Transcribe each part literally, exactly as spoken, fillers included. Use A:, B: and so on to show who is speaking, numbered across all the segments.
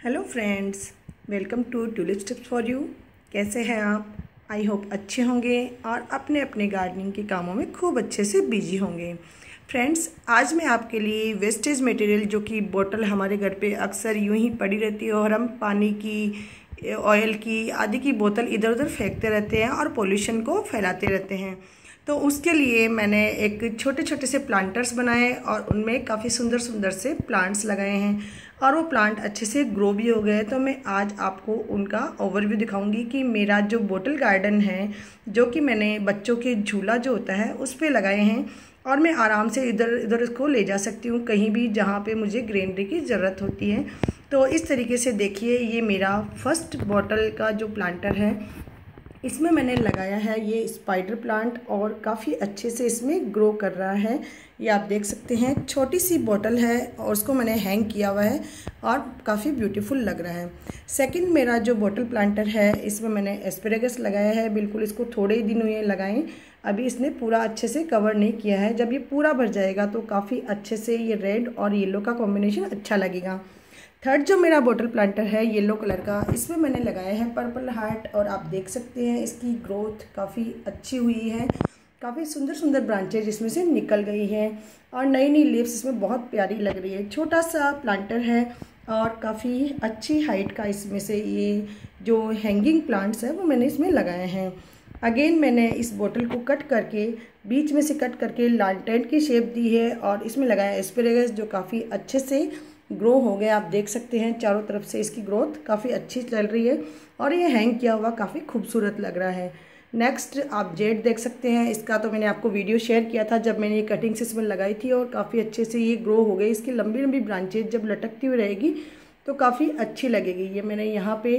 A: Hello friends, welcome to tulip tips for you. कैसे हैं आप? आई होप अच्छे होंगे और अपने अपने गार्डनिंग के कामों में खूब अच्छे से बिजी होंगे। फ्रेंड्स, आज मैं आपके लिए वेस्टेज मटेरियल जो कि बोतल हमारे घर पे अक्सर यूं ही पड़ी रहती है और हम पानी की, ऑयल की आदि की बोतल इधर उधर फेंकते रहते हैं और पोल्यूशन को फैलाते रहते हैं। तो उसके लिए मैंने एक छोटे छोटे से प्लांटर्स बनाए और उनमें काफ़ी सुंदर सुंदर से प्लांट्स लगाए हैं और वो प्लांट अच्छे से ग्रो भी हो गए। तो मैं आज आपको उनका ओवरव्यू दिखाऊंगी कि मेरा जो बोतल गार्डन है, जो कि मैंने बच्चों के झूला जो होता है उस पर लगाए हैं और मैं आराम से इधर इधर इसको ले जा सकती हूँ कहीं भी जहाँ पे मुझे ग्रीनरी की ज़रूरत होती है। तो इस तरीके से देखिए, ये मेरा फर्स्ट बॉटल का जो प्लांटर है, इसमें मैंने लगाया है ये स्पाइडर प्लांट और काफ़ी अच्छे से इसमें ग्रो कर रहा है। ये आप देख सकते हैं, छोटी सी बॉटल है और उसको मैंने हैंग किया हुआ है और काफ़ी ब्यूटीफुल लग रहा है। सेकंड मेरा जो बॉटल प्लांटर है, इसमें मैंने एस्पेरेगस लगाया है। बिल्कुल इसको थोड़े ही दिन हुए लगाएं, अभी इसने पूरा अच्छे से कवर नहीं किया है। जब ये पूरा भर जाएगा तो काफ़ी अच्छे से ये रेड और येलो का कॉम्बिनेशन अच्छा लगेगा। थर्ड जो मेरा बॉटल प्लांटर है येलो कलर का, इसमें मैंने लगाया है पर्पल हार्ट और आप देख सकते हैं इसकी ग्रोथ काफ़ी अच्छी हुई है। काफ़ी सुंदर सुंदर ब्रांचेज इसमें से निकल गई हैं और नई नई लीव्स इसमें बहुत प्यारी लग रही है। छोटा सा प्लांटर है और काफ़ी अच्छी हाइट का इसमें से ये जो हैंगिंग प्लांट्स है वो मैंने इसमें लगाए हैं। अगेन मैंने इस बोतल को कट करके बीच में से कट करके लालटेन की शेप दी है और इसमें लगाया एस्पेरेगस जो काफ़ी अच्छे से ग्रो हो गया। आप देख सकते हैं चारों तरफ से इसकी ग्रोथ काफ़ी अच्छी चल रही है और ये हैंग किया हुआ काफ़ी खूबसूरत लग रहा है। नेक्स्ट आप जेड देख सकते हैं, इसका तो मैंने आपको वीडियो शेयर किया था जब मैंने ये कटिंग से इसमें लगाई थी और काफ़ी अच्छे से ये ग्रो हो गई। इसकी लंबी लंबी ब्रांचेज जब लटकती हुई रहेगी तो काफ़ी अच्छी लगेगी। ये मैंने यहाँ पे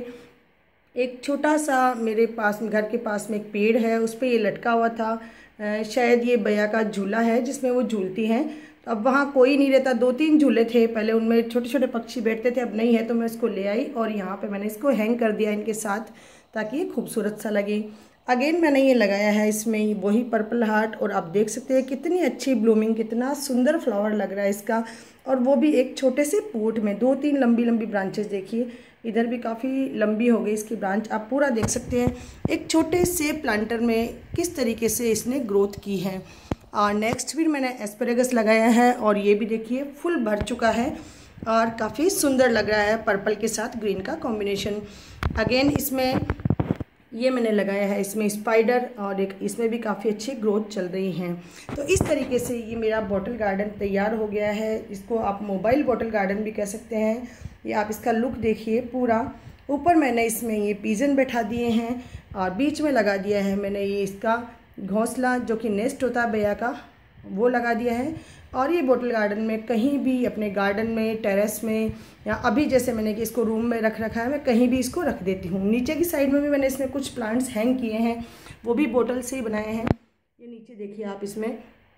A: एक छोटा सा मेरे पास घर के पास में एक पेड़ है, उस पर ये लटका हुआ था। शायद ये भैया का झूला है जिसमें वो झूलती हैं। तो अब वहाँ कोई नहीं रहता, दो तीन झूले थे पहले, उनमें छोटे छोटे पक्षी बैठते थे, अब नहीं है तो मैं इसको ले आई और यहाँ पे मैंने इसको हैंग कर दिया इनके साथ ताकि ये खूबसूरत सा लगे। अगेन मैंने ये लगाया है इसमें वही पर्पल हार्ट और आप देख सकते हैं कितनी अच्छी ब्लूमिंग, कितना सुंदर फ्लावर लग रहा है इसका, और वो भी एक छोटे से पोट में। दो तीन लंबी लंबी ब्रांचेस देखिए, इधर भी काफ़ी लंबी हो गई इसकी ब्रांच, आप पूरा देख सकते हैं एक छोटे से प्लांटर में किस तरीके से इसने ग्रोथ की है। और नेक्स्ट फिर मैंने एस्पेरेगस लगाया है और ये भी देखिए फुल भर चुका है और काफ़ी सुंदर लग रहा है पर्पल के साथ ग्रीन का कॉम्बिनेशन। अगेन इसमें ये मैंने लगाया है इसमें स्पाइडर और एक इसमें भी काफ़ी अच्छी ग्रोथ चल रही है। तो इस तरीके से ये मेरा बॉटल गार्डन तैयार हो गया है। इसको आप मोबाइल बॉटल गार्डन भी कह सकते हैं। ये आप इसका लुक देखिए पूरा। ऊपर मैंने इसमें ये पिजन बैठा दिए हैं और बीच में लगा दिया है मैंने ये इसका घोंसला जो कि नेस्ट होता है भैया का, वो लगा दिया है। और ये बॉटल गार्डन में कहीं भी अपने गार्डन में, टेरेस में, या अभी जैसे मैंने कि इसको रूम में रख रखा है, मैं कहीं भी इसको रख देती हूँ। नीचे की साइड में भी मैंने इसमें कुछ प्लांट्स हैंग किए हैं, वो भी बोतल से ही बनाए हैं। ये नीचे देखिए आप, इसमें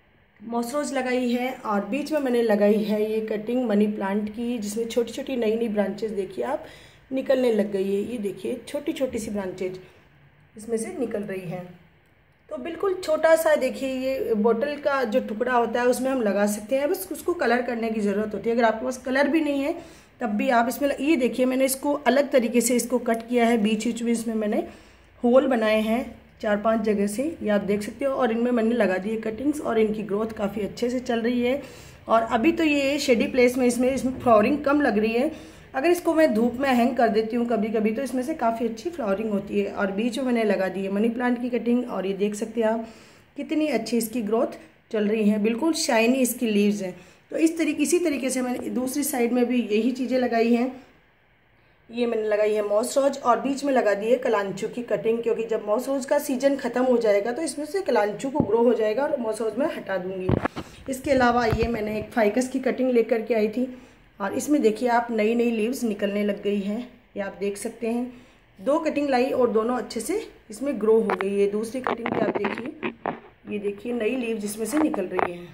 A: मॉसरोज लगाई है और बीच में मैंने लगाई है ये कटिंग मनी प्लांट की, जिसमें छोटी छोटी नई नई ब्रांचेज देखिए आप निकलने लग गई है। ये देखिए छोटी छोटी सी ब्रांचेज इसमें से निकल रही हैं। तो बिल्कुल छोटा सा देखिए ये बोतल का जो टुकड़ा होता है उसमें हम लगा सकते हैं, बस उसको कलर करने की ज़रूरत होती है। अगर आपके पास कलर भी नहीं है तब भी आप इसमें, ये देखिए मैंने इसको अलग तरीके से इसको कट किया है, बीच बीच में इसमें मैंने होल बनाए हैं चार पांच जगह से, ये आप देख सकते हो। और इनमें मैंने लगा दी है कटिंग्स और इनकी ग्रोथ काफ़ी अच्छे से चल रही है। और अभी तो ये शेडी प्लेस में इसमें इसमें फ्लावरिंग कम लग रही है। अगर इसको मैं धूप में हैंग कर देती हूँ कभी कभी तो इसमें से काफ़ी अच्छी फ्लावरिंग होती है। और बीच में मैंने लगा दी है मनी प्लांट की कटिंग और ये देख सकते हैं आप कितनी अच्छी इसकी ग्रोथ चल रही है, बिल्कुल शाइनी इसकी लीव्स हैं। तो इस तरीके इसी तरीके से मैंने दूसरी साइड में भी यही चीज़ें लगाई हैं। ये मैंने लगाई है मॉसरोज और बीच में लगा दी है कलांचू की कटिंग, क्योंकि जब मॉसरोज का सीजन ख़त्म हो जाएगा तो इसमें से कलांचू को ग्रो हो जाएगा और मॉसरोज में हटा दूँगी। इसके अलावा ये मैंने एक फाइकस की कटिंग लेकर के आई थी और इसमें देखिए आप नई नई लीव्स निकलने लग गई हैं। ये आप देख सकते हैं, दो कटिंग लाई और दोनों अच्छे से इसमें ग्रो हो गई है। दूसरी कटिंग भी आप देखिए, ये देखिए नई लीव्स इसमें से निकल रही हैं।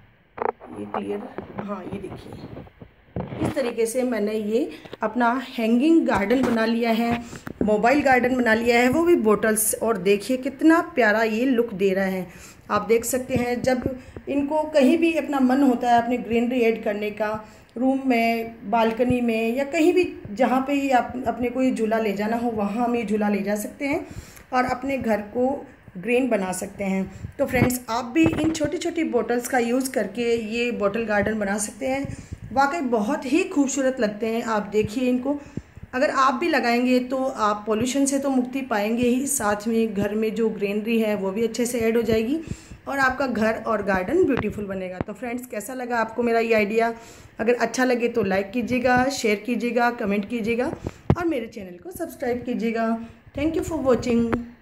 A: ये क्लियर, हाँ ये देखिए इस तरीके से मैंने ये अपना हैंगिंग गार्डन बना लिया है, मोबाइल गार्डन बना लिया है, वो भी बोटल्स। और देखिए कितना प्यारा ये लुक दे रहा है। आप देख सकते हैं जब इनको कहीं भी अपना मन होता है अपनी ग्रीनरी ऐड करने का, रूम में, बालकनी में या कहीं भी जहाँ पे ही आप अपने को ये झूला ले जाना हो वहाँ हम ये झूला ले जा सकते हैं और अपने घर को ग्रीन बना सकते हैं। तो फ्रेंड्स, आप भी इन छोटी छोटी बॉटल्स का यूज़ करके ये बॉटल गार्डन बना सकते हैं। वाकई बहुत ही खूबसूरत लगते हैं। आप देखिए इनको, अगर आप भी लगाएंगे तो आप पोल्यूशन से तो मुक्ति पाएंगे ही, साथ में घर में जो ग्रीनरी है वो भी अच्छे से ऐड हो जाएगी और आपका घर और गार्डन ब्यूटीफुल बनेगा। तो फ्रेंड्स, कैसा लगा आपको मेरा ये आइडिया? अगर अच्छा लगे तो लाइक कीजिएगा, शेयर कीजिएगा, कमेंट कीजिएगा और मेरे चैनल को सब्सक्राइब कीजिएगा। Thank you for watching.